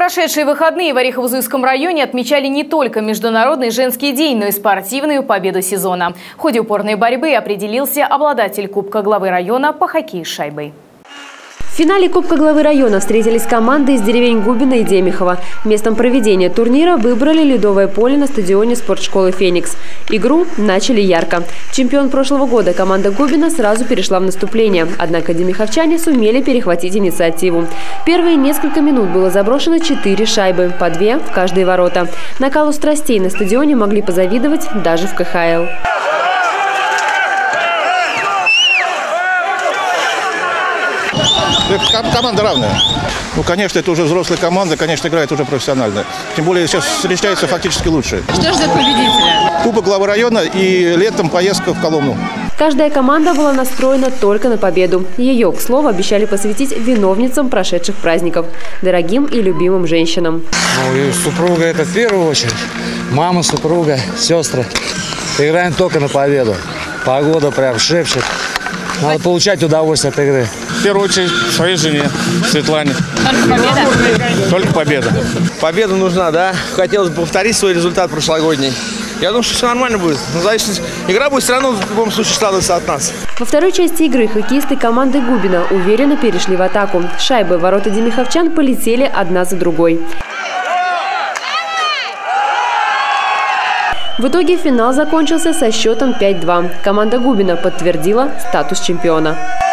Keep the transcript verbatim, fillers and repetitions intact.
прошедшие выходные в Орехово-Зуевском районе отмечали не только Международный женский день, но и спортивную победу сезона. В ходе упорной борьбы определился обладатель Кубка главы района по хоккею с шайбой. В финале Кубка главы района встретились команды из деревень Губина и Демихова. Местом проведения турнира выбрали ледовое поле на стадионе спортшколы «Феникс». Игру начали ярко. Чемпион прошлого года команда Губина сразу перешла в наступление. Однако демиховчане сумели перехватить инициативу. Первые несколько минут было заброшено четыре шайбы, по две в каждые ворота. Накалу страстей на стадионе могли позавидовать даже в ка ха эл. Команда равная. Ну, конечно, это уже взрослая команда, конечно, играет уже профессионально. Тем более сейчас встречается фактически лучше. Что ждет победителя? Кубок главы района и летом поездка в Коломну. Каждая команда была настроена только на победу. Ее, к слову, обещали посвятить виновницам прошедших праздников – дорогим и любимым женщинам. Ну, и супруга – это в первую очередь. Мама, супруга, сестры. Играем только на победу. Погода прям шепчет. Надо получать удовольствие от игры. В первую очередь своей жене, Светлане. Только победа? Только победа. Победа нужна, да. Хотелось бы повторить свой результат прошлогодний. Я думаю, что все нормально будет. Но зависит, игра будет все равно в любом случае складываться от нас. Во второй части игры хоккеисты команды Губина уверенно перешли в атаку. Шайбы в ворота демиховчан полетели одна за другой. В итоге финал закончился со счетом пять-два. Команда Губина подтвердила статус чемпиона.